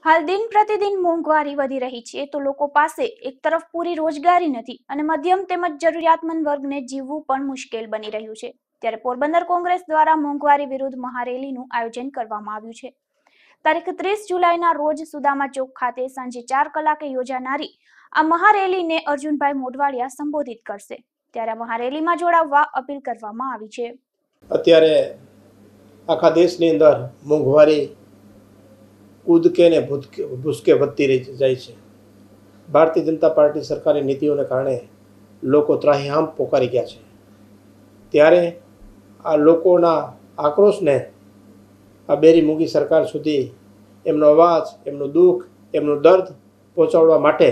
હાલ દિન પ્રતિદિન મોંઘવારી વધી રહી છે તો લોકો પાસે એક તરફ પૂરી રોજગારી નથી અને મધ્યમ તેમજ જરૂરિયાતમંદ વર્ગને જીવવું પણ મુશ્કેલ બની રહ્યું છે। ત્યારે પોરબંદર કોંગ્રેસ દ્વારા મોંઘવારી વિરુદ્ધ મહારેલીનું આયોજન કરવામાં આવ્યું છે। તારીખ 30 જુલાઈના રોજ સુદામા ચોક ખાતે સાંજે 4 કલાકે યોજાનારી આ મહારેલીને અર્જુનભાઈ મોઢવાડિયા સંબોધિત કરશે। ત્યારે મહારેલીમાં જોડાવવા અપીલ કરવામાં આવી છે। અત્યારે આખા દેશની અંદર મોંઘવારી કૂદકે ને ભૂસકે વધતી રહી જાય છે। ભારતીય જનતા પાર્ટી સરકારની નીતિઓને કારણે લોકો ત્રાહિમામ પોકારી ગયા છે। ત્યારે આ લોકોના આક્રોશને આ બેરી મૂંગી સરકાર સુધી એમનો અવાજ, એમનું દુઃખ, એમનું દર્દ પહોંચાડવા માટે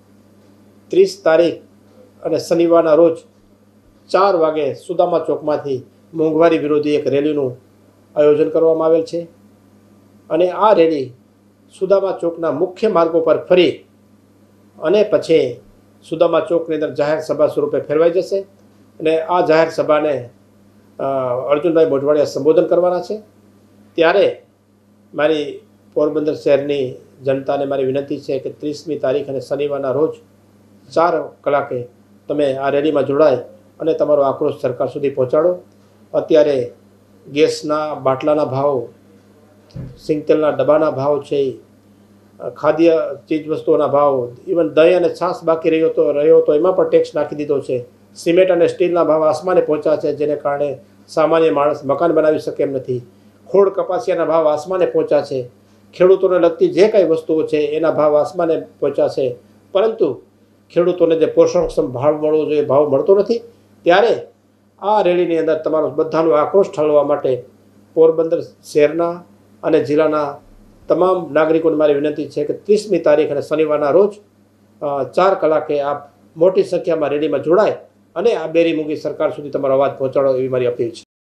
30 તારીખ અને શનિવારના રોજ 4 વાગે સુદામા ચોકમાંથી મોંઘવારી વિરોધી એક રેલીનું આયોજન કરવામાં આવેલ છે અને આ રેલી સુદામા ચોકના મુખ્ય માર્ગો પર ફરી અને પછી સુદામા ચોકની અંદર જાહેર સભા સ્વરૂપે ફેરવાઈ જશે અને આ જાહેર સભાને અર્જુનભાઈ મોઢવાડિયા સંબોધન કરવાના છે। ત્યારે મારી પોરબંદર શહેરની જનતાને મારી વિનંતી છે કે 30મી તારીખ અને શનિવારના રોજ 4 કલાકે તમે આ રેલીમાં જોડાય અને તમારો આક્રોશ સરકાર સુધી પહોંચાડો। અત્યારે ગેસના બાટલાના ભાવ, સિંગતેલના ડબ્બાના ભાવ છે, ખાદ્ય ચીજ વસ્તુઓના ભાવ, ઇવન દહીં અને છાશ બાકી રહ્યો તો એમાં પણ ટેક્સ નાખી દીધો છે। સિમેન્ટ અને સ્ટીલના ભાવ આસમાને પહોંચ્યા છે, જેને કારણે સામાન્ય માણસ મકાન બનાવી શકે એમ નથી। ખોળ કપાસિયાના ભાવ આસમાને પહોંચ્યા છે। ખેડૂતોને લગતી જે કંઈ વસ્તુઓ છે એના ભાવ આસમાને પહોંચ્યા છે, પરંતુ ખેડૂતોને જે પોષણક્ષમ ભાવ મળવો જોઈએ ભાવ મળતો નથી। ત્યારે આ રેલીની અંદર તમારો બધાનો આક્રોશ ઠાલવવા માટે પોરબંદર શહેરના અને જિલ્લાના તમામ નાગરિકોને મારી વિનંતી છે કે 30મી તારીખ અને શનિવારના રોજ 4 કલાકે આપ મોટી સંખ્યામાં રેલીમાં જોડાય અને આ બેરી મૂંગી સરકાર સુધી તમારો અવાજ પહોંચાડો એવી મારી અપીલ છે।